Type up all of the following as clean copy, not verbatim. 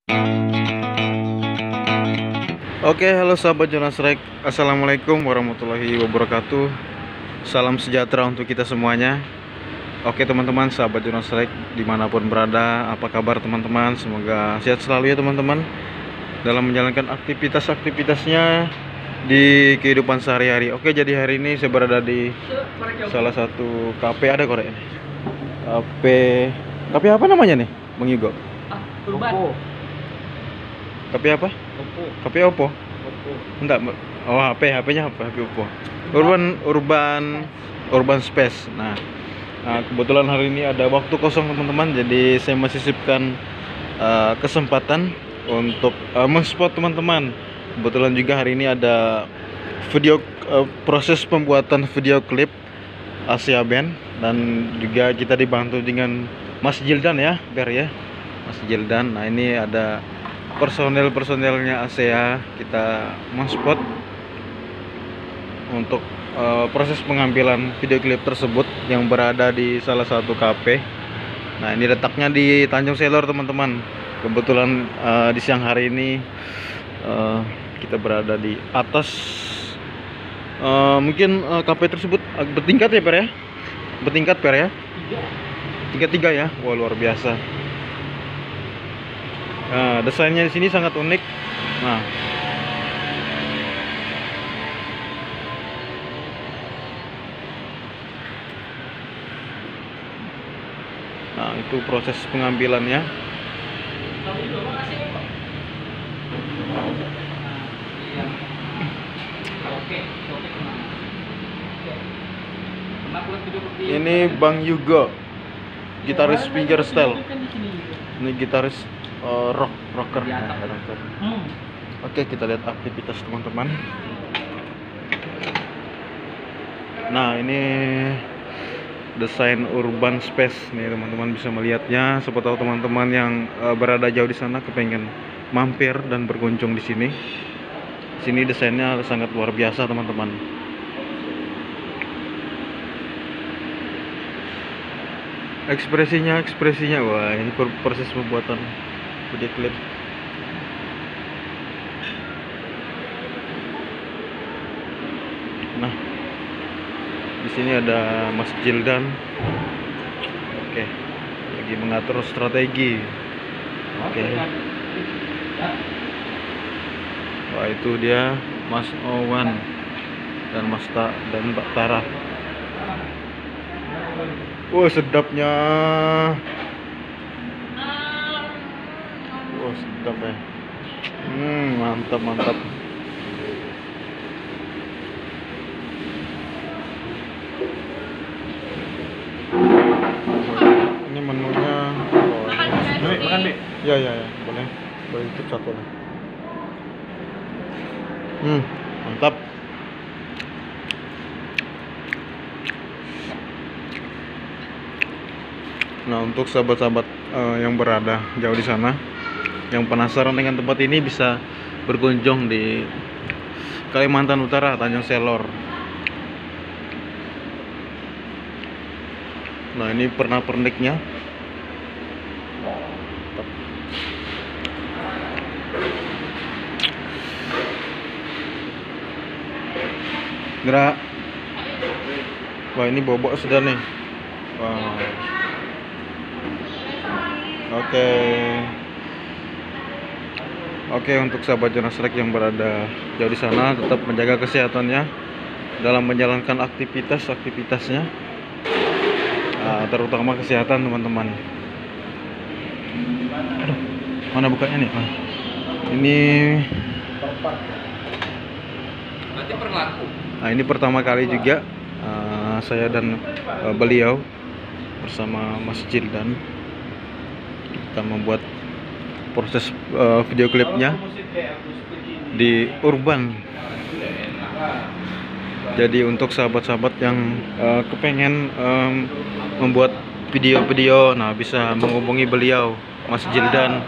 Oke, halo sahabat Jonas Rek. Assalamualaikum warahmatullahi wabarakatuh. Salam sejahtera untuk kita semuanya. Oke teman-teman, sahabat Jonas Rek dimanapun berada, apa kabar teman-teman? Semoga sehat selalu ya teman-teman dalam menjalankan aktivitas-aktivitasnya di kehidupan sehari-hari. Oke, jadi hari ini saya berada di salah satu kafe. Ada korek ini. Kafe apa namanya nih, Bang Yugo? Urban. Kafe apa? Oppo. Kafe Oppo? Oppo. Enggak, oh HP-nya apa? HP Oppo. Urban Space. Nah, kebetulan hari ini ada waktu kosong teman-teman, jadi saya masih sisipkan kesempatan untuk men-spot teman-teman. Kebetulan juga hari ini ada proses pembuatan video klip Asia Band, dan juga kita dibantu dengan Mas Jildan ya, Ber ya. Mas Jildan. Nah, ini ada personelnya ASEA, kita men-spot untuk proses pengambilan video klip tersebut yang berada di salah satu kafe. Nah, ini letaknya di Tanjung Selor teman-teman. Kebetulan di siang hari ini kita berada di atas mungkin kafe tersebut bertingkat ya Per ya? Bertingkat Per ya? Tingkat 3 ya? Wah, luar biasa. Nah, desainnya di sini sangat unik. Nah, itu proses pengambilannya. Ini Bang Yugo, gitaris fingerstyle. Ini gitaris rocker. Oke, kita lihat aktivitas teman-teman. Nah, ini desain Urban Space nih teman-teman, bisa melihatnya. Siapa tahu teman-teman yang berada jauh di sana kepengen mampir dan berkunjung di sini. Sini desainnya sangat luar biasa teman-teman. Ekspresinya, wah, ini proses pembuatan video klip. Nah, di sini ada Mas Jildan. Oke, lagi mengatur strategi. Oke. Wah, itu dia Mas Owan dan Mbak Tara. Wah, sedapnya. Wah, sedap ya. Mantap. Ini menunya. Makan, Bi. Ya, boleh itu satu lah. Mantap. Nah, untuk sahabat-sahabat yang berada jauh di sana, yang penasaran dengan tempat ini, bisa berkunjung di Kalimantan Utara, Tanjung Selor. Nah, ini pernak-perniknya. Gerak. Wah, ini bobok sudah nih. Wow. Oke, untuk sahabat Jonas Rek yang berada jauh di sana, tetap menjaga kesehatannya dalam menjalankan aktivitasnya, terutama kesehatan teman-teman. Mana bukanya nih? Ini. Nah, ini pertama kali juga saya dan beliau bersama Mas Jildan kita membuat proses video klipnya di Urban. Jadi untuk sahabat-sahabat yang kepengen membuat video-video, nah bisa menghubungi beliau, Mas Jildan.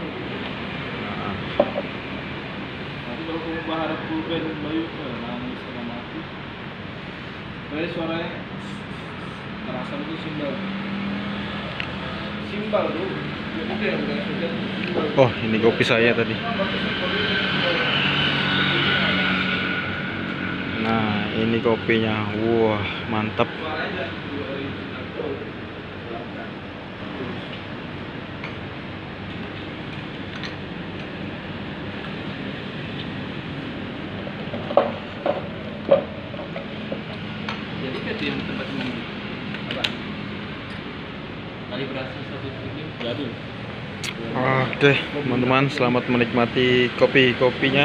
Suaranya terasa itu simbal tuh. Oh, ini kopi saya tadi. Nah, ini kopinya. Wah, mantap. Jadi itu yang tempat mandi. Apa? Kalibrasi 1 jadi. Oke, teman-teman, selamat menikmati kopinya.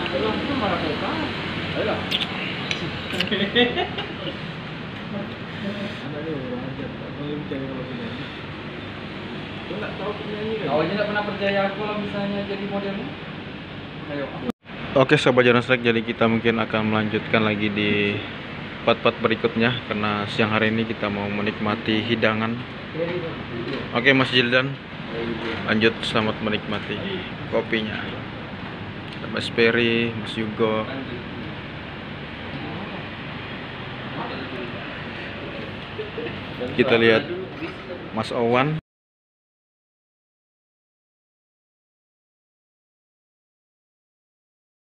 Awalnya nggak pernah percaya aku kalau misalnya jadi modelnya. Ayo. Oke, sahabat Jonasrek, jadi kita mungkin akan melanjutkan lagi di part-part berikutnya karena siang hari ini kita mau menikmati hidangan. Oke, Mas Jildan, lanjut, selamat menikmati kopinya. Ada Mas Peri, Mas Yugo. Kita lihat Mas Owan.